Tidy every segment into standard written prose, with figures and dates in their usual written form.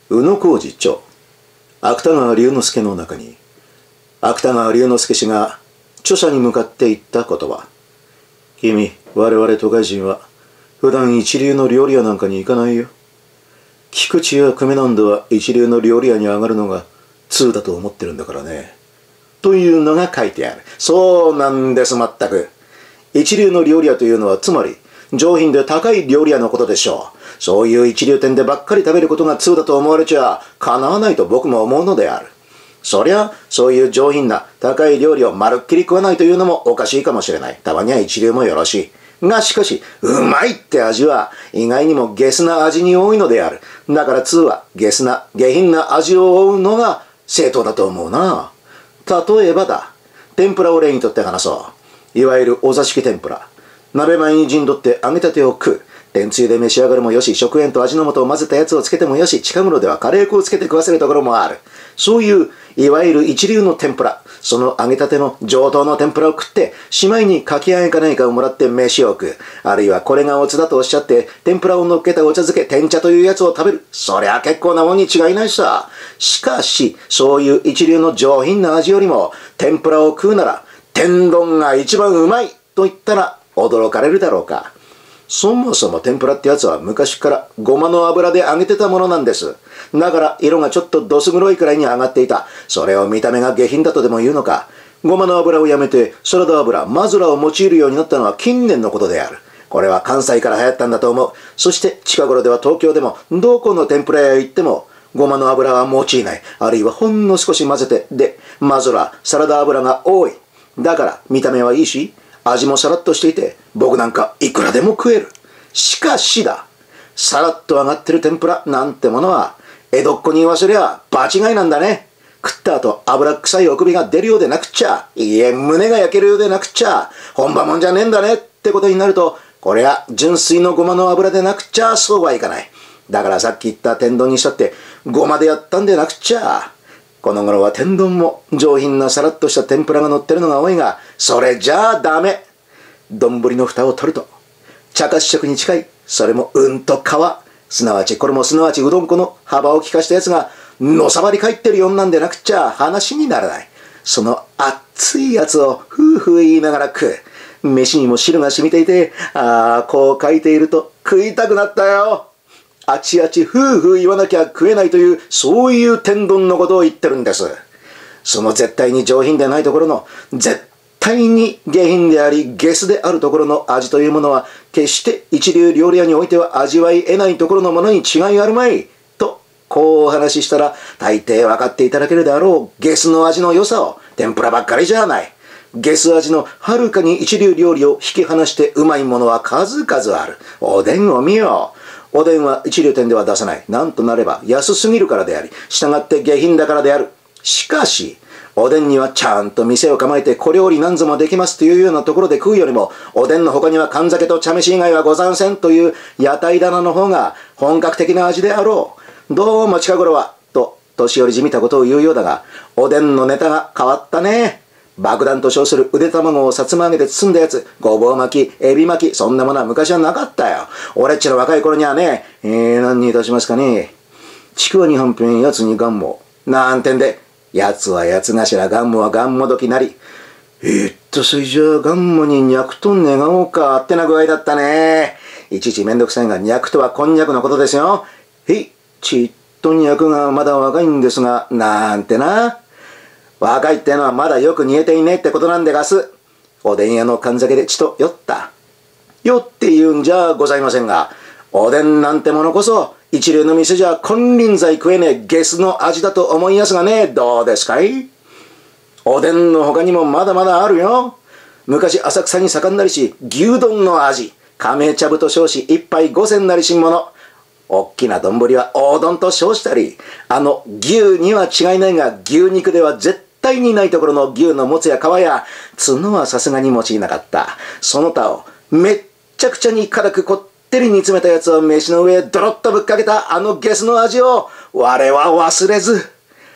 宇野浩二著芥川龍之介の中に、芥川龍之介氏が著者に向かって言った言葉。君、我々都会人は普段一流の料理屋なんかに行かないよ。菊池や久米なんどは一流の料理屋に上がるのが通だと思ってるんだからね。というのが書いてある。そうなんです、まったく。一流の料理屋というのはつまり上品で高い料理屋のことでしょう。そういう一流店でばっかり食べることが通だと思われちゃかなわないと僕も思うのである。そりゃ、そういう上品な高い料理をまるっきり食わないというのもおかしいかもしれない。たまには一流もよろしい。がしかし、うまいって味は意外にもゲスな味に多いのである。だから通はゲスな、下品な味を追うのが正当だと思うな。例えばだ、天ぷらを例にとって話そう。いわゆるお座敷天ぷら。鍋前に陣取って揚げたてを食う。天つゆで召し上がるもよし、食塩と味の素を混ぜたやつをつけてもよし、近頃ではカレー粉をつけて食わせるところもある。そういういわゆる一流の天ぷら、その揚げたての上等の天ぷらを食って、しまいにかき揚げか何かをもらって飯を食う。あるいはこれがおつだとおっしゃって、天ぷらを乗っけたお茶漬け、天茶というやつを食べる。そりゃ結構なもんに違いないさ。しかし、そういう一流の上品な味よりも、天ぷらを食うなら、天丼が一番うまいと言ったら驚かれるだろうか。そもそも天ぷらってやつは昔からごまの油で揚げてたものなんです。だから色がちょっとどす黒いくらいに揚がっていた。それを見た目が下品だとでも言うのか。ごまの油をやめてサラダ油、マズラを用いるようになったのは近年のことである。これは関西から流行ったんだと思う。そして近頃では東京でもどこの天ぷら屋へ行ってもごまの油は用いない。あるいはほんの少し混ぜて、で、マズラ、サラダ油が多い。だから見た目はいいし、味もさらっとしていて、僕なんかいくらでも食える。しかしだ、さらっと揚がってる天ぷらなんてものは、江戸っ子に言わせりゃ場違いなんだね。食った後油臭いお首が出るようでなくっちゃ、いいえ胸が焼けるようでなくっちゃ、本場もんじゃねえんだねってことになると、これは純粋のごまの油でなくっちゃそうはいかない。だからさっき言った天丼にしたって、ごまでやったんでなくっちゃ。この頃は天丼も上品なさらっとした天ぷらが乗ってるのが多いが、それじゃあダメ。丼の蓋を取ると、茶褐色に近い、それもうんと皮、すなわちこれもすなわちうどん粉の幅を利かしたやつが、のさばり返ってるよんなんでなくっちゃ話にならない。その熱いやつをふうふう言いながら食う。飯にも汁が染みていて、こう書いていると食いたくなったよ。あちあちふうふう言わなきゃ食えないという、そういう天丼のことを言ってるんです。その絶対に上品でないところの、絶対に下品でありゲスであるところの味というものは、決して一流料理屋においては味わい得ないところのものに違いあるまい。と、こうお話ししたら、大抵分かっていただけるであろうゲスの味の良さを、天ぷらばっかりじゃない。ゲス味のはるかに一流料理を引き離してうまいものは数々ある。おでんを見よう。おでんは一流店では出さない。なんとなれば安すぎるからであり、従って下品だからである。しかし、おでんにはちゃんと店を構えて小料理何ぞもできますというようなところで食うよりも、おでんの他には缶酒と茶飯以外はござんせんという屋台棚の方が本格的な味であろう。どうも近頃は、と年寄りじみたことを言うようだが、おでんのネタが変わったね。爆弾と称するうで卵をさつま揚げで包んだやつ、ごぼう巻き、エビ巻き、そんなものは昔はなかったよ。俺っちの若い頃にはね、何にいたしますかね。ちくわにはんぺん、やつにがんも。なんてんで、やつはやつ頭、がんもはがんもどきなり。それじゃあがんもににゃくと願おうかってな具合だったね。いちいちめんどくさいが、にゃくとはこんにゃくのことですよ。ちっとにゃくがまだ若いんですが、なんてな。若いってのはまだよく煮えていねえってことなんでがす。おでん屋の缶酒でちと酔った。酔って言うんじゃございませんが、おでんなんてものこそ、一流の店じゃ金輪際食えねえゲスの味だと思いやすがね、どうですかい？おでんの他にもまだまだあるよ。昔浅草に盛んなりし、牛丼の味。亀茶ぶと称し、一杯5銭なりしんもの。おっきな丼は大丼と称したり、牛には違いないが、牛肉では絶対にないところの牛のもつや皮や、角はさすがに用いなかった。その他を、めっちゃくちゃに辛くこってり煮詰めたやつを飯の上へドロッとぶっかけたゲスの味を、我は忘れず。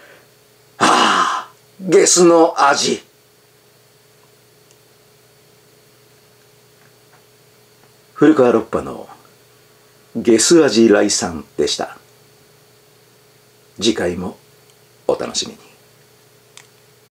ゲスの味。古川六波のゲス味来賛でした。 次回もお楽しみに。